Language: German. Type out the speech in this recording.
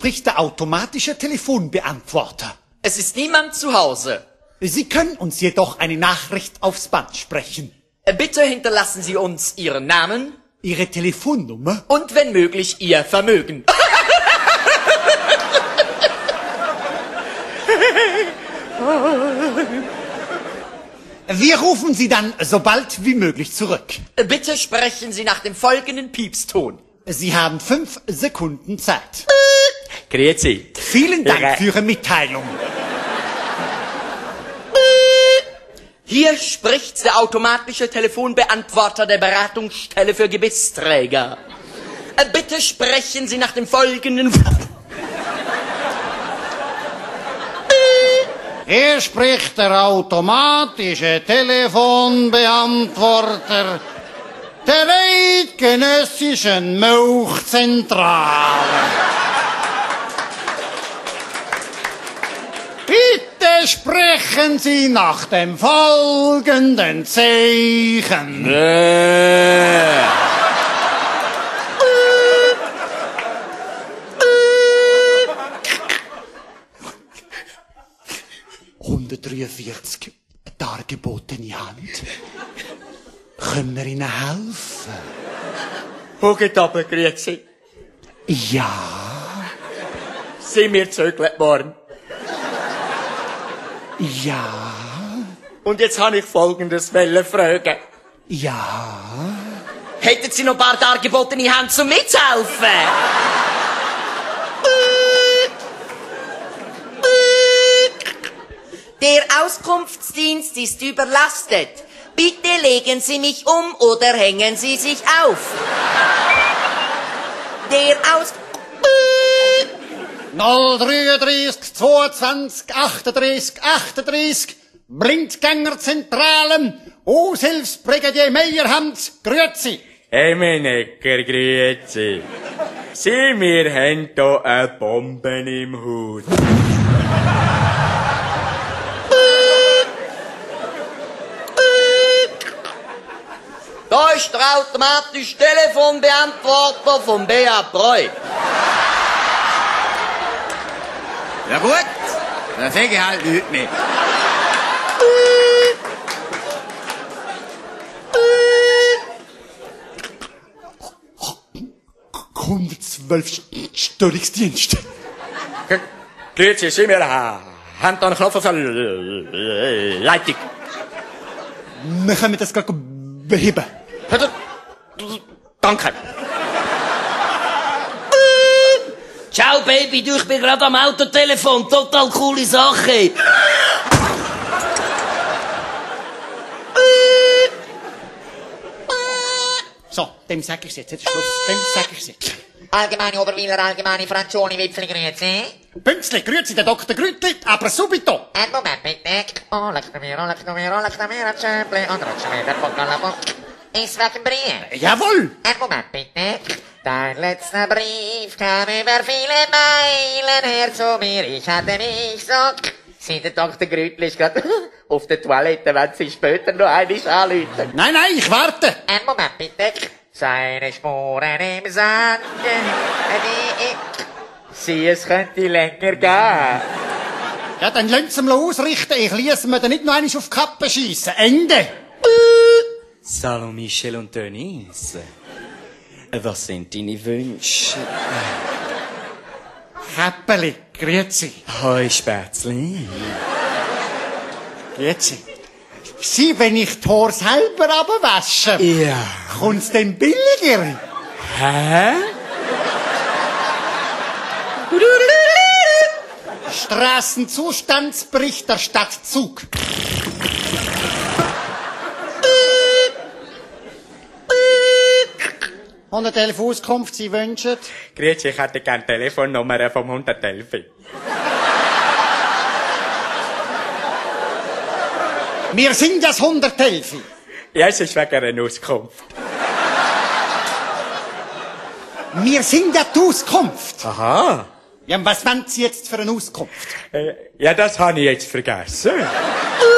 spricht der automatische Telefonbeantworter. Es ist niemand zu Hause. Sie können uns jedoch eine Nachricht aufs Band sprechen. Bitte hinterlassen Sie uns Ihren Namen. Ihre Telefonnummer? Und wenn möglich, Ihr Vermögen. Wir rufen Sie dann so bald wie möglich zurück. Bitte sprechen Sie nach dem folgenden Piepston. Sie haben 5 Sekunden Zeit. Grüezi. Vielen Dank für Ihre Mitteilung. Hier spricht der automatische Telefonbeantworter der Beratungsstelle für Gebissträger. Bitte sprechen Sie nach dem folgenden... Hier spricht der automatische Telefonbeantworter der eidgenössischen Milchzentrale. Bitte sprechen Sie nach dem folgenden Zeichen. 143 dargebotene Hand. Können wir Ihnen helfen? Wo geht aber, grüezi? Ja. Sind wir zögert worden? Ja. Und jetzt habe ich Folgendes fragen. Ja. Hätten Sie noch ein paar dargebotene Hände zum Mithelfen? Der Auskunftsdienst ist überlastet. Bitte legen Sie mich um oder hängen Sie sich auf. Der 033 22 38 38 Blindgängerzentralen Aushilfsbrigadier Meyerhans, grüezi. Hey, mein Necker, grüezi. Sieh, wir haben hier eine Bombe im Haus. Da ist der automatische Telefonbeantworter von Bea Breu. Ja gut, dann sag ich halt nichts mehr. Störungsdienst. Grüezi, sieh, wir haben da einen Knopf auf der Leitung. Wir können das gleich beheben. Danke. Ciao Baby, du, ich bin gerade am Autotelefon, total coole Sache. So, dem sag ich's jetzt. Jetzt ist Schluss. Dem sag ich's jetzt. Allgemeine Oberwieler, allgemeine Franzoni, Wipfli, grüezi. Pünktlich, grüezi, der Dr. Grütli, aber subito. Ein Moment bitte. Oh, leck mir, ein Schöpfli und rutsche mir der Bock an der Bock. Ist wegen Brief. Jawohl. Ein Moment bitte. Dein letzter Brief kam über viele Meilen her zu mir. Ich hatte mich so... Sie, der Dr. Grütli ist gerade auf der Toilette, wenn Sie später noch einmal anrufen. Nein, ich warte. Ein Moment bitte. Seine Spuren im Sand. Sieh, es könnte länger gehen. Ja, dann lassen Sie mal ausrichten. Ich liesse mir dann nicht noch einmal auf die Kappe schiessen. Ende. Salon Michel und Denise. Was sind deine Wünsche? Käppeli, grüezi. Hoi, Spätzli. Grüezi. Sie, wenn ich die Haare selber abwasche, Ja. kommt's denn billiger? Hä? Straßenzustandsbericht der Stadt Zug. Und eine Telefonauskunft, Sie wünschen? Grüezi, ich hätte gerne Telefonnummer vom 111. Wir sind das 111. Ja, es ist wegen einer Auskunft. Wir sind ja die Auskunft. Aha. Ja, und was wollen Sie jetzt für eine Auskunft? Ja, das habe ich jetzt vergessen.